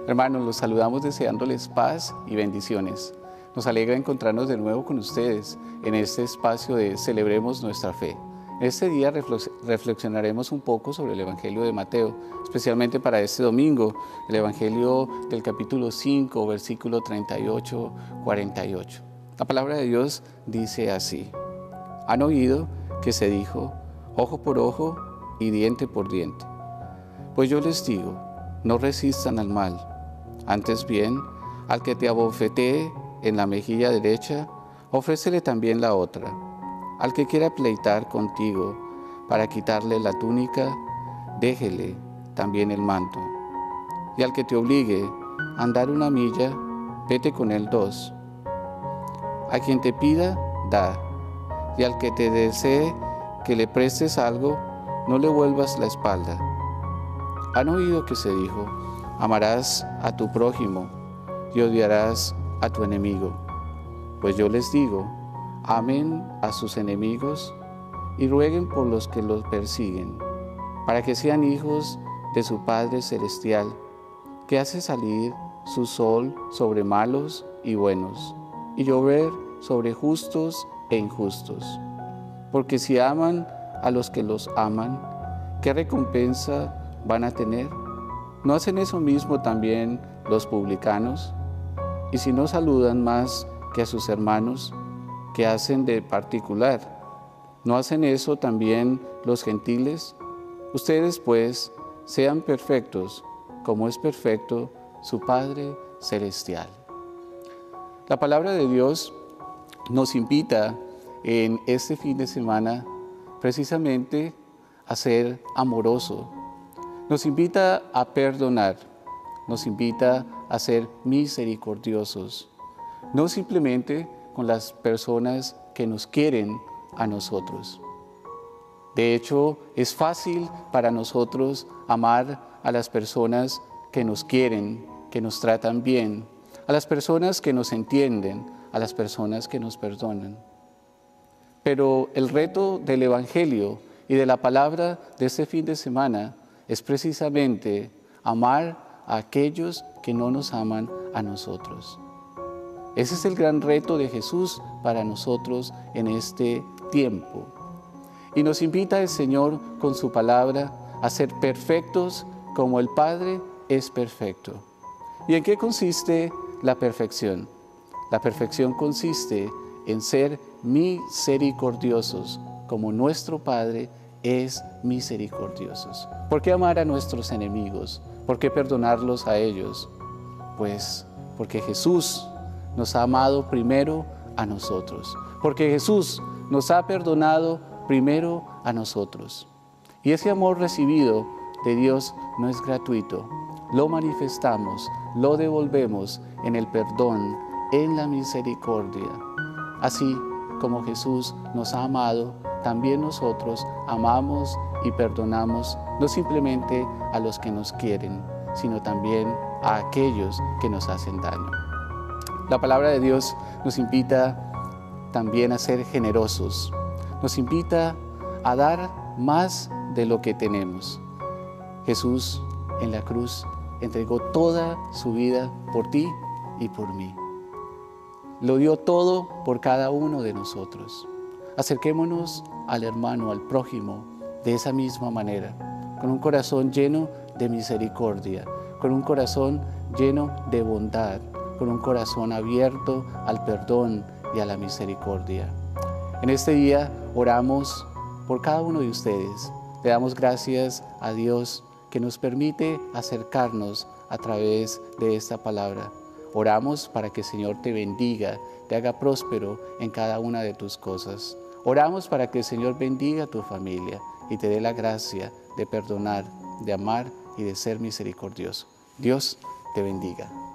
Hermanos, los saludamos deseándoles paz y bendiciones. Nos alegra encontrarnos de nuevo con ustedes en este espacio de Celebremos Nuestra Fe. Este día reflexionaremos un poco sobre el Evangelio de Mateo, especialmente para este domingo, el Evangelio del capítulo 5, versículo 38-48. La palabra de Dios dice así: Han oído que se dijo, ojo por ojo y diente por diente. Pues yo les digo, no resistan al mal, antes bien, al que te abofetee en la mejilla derecha, ofrécele también la otra. Al que quiera pleitar contigo para quitarle la túnica, déjele también el manto. Y al que te obligue a andar 1 milla, vete con él 2. A quien te pida, da, y al que te desee que le prestes algo, no le vuelvas la espalda. Han oído que se dijo, amarás a tu prójimo y odiarás a tu enemigo. Pues yo les digo, amen a sus enemigos y rueguen por los que los persiguen, para que sean hijos de su Padre Celestial, que hace salir su sol sobre malos y buenos, y llover sobre justos e injustos. Porque si aman a los que los aman, ¿qué recompensa van a tener? ¿No hacen eso mismo también los publicanos? Y si no saludan más que a sus hermanos, ¿qué hacen de particular? ¿No hacen eso también los gentiles? Ustedes, pues, sean perfectos, como es perfecto su Padre Celestial. La palabra de Dios nos invita en este fin de semana precisamente a ser amoroso. Nos invita a perdonar, nos invita a ser misericordiosos, no simplemente con las personas que nos quieren a nosotros. De hecho, es fácil para nosotros amar a las personas que nos quieren, que nos tratan bien, a las personas que nos entienden, a las personas que nos perdonan. Pero el reto del Evangelio y de la palabra de este fin de semana es precisamente amar a aquellos que no nos aman a nosotros. Ese es el gran reto de Jesús para nosotros en este tiempo. Y nos invita el Señor con su palabra a ser perfectos como el Padre es perfecto. ¿Y en qué consiste la perfección? La perfección consiste en ser misericordiosos como nuestro Padre es misericordioso. ¿Por qué amar a nuestros enemigos? ¿Por qué perdonarlos a ellos? Pues porque Jesús nos ha amado primero a nosotros, porque Jesús nos ha perdonado primero a nosotros. Y ese amor recibido de Dios no es gratuito, lo manifestamos, lo devolvemos en el perdón, en la misericordia. Así como Jesús nos ha amado, también nosotros amamos y perdonamos no simplemente a los que nos quieren, sino también a aquellos que nos hacen daño. La palabra de Dios nos invita también a ser generosos, nos invita a dar más de lo que tenemos. Jesús en la cruz entregó toda su vida por ti y por mí. Lo dio todo por cada uno de nosotros. Acerquémonos al hermano, al prójimo, de esa misma manera, con un corazón lleno de misericordia, con un corazón lleno de bondad, con un corazón abierto al perdón y a la misericordia. En este día oramos por cada uno de ustedes. Le damos gracias a Dios que nos permite acercarnos a través de esta palabra. Oramos para que el Señor te bendiga, te haga próspero en cada una de tus cosas. Oramos para que el Señor bendiga a tu familia y te dé la gracia de perdonar, de amar y de ser misericordioso. Dios te bendiga.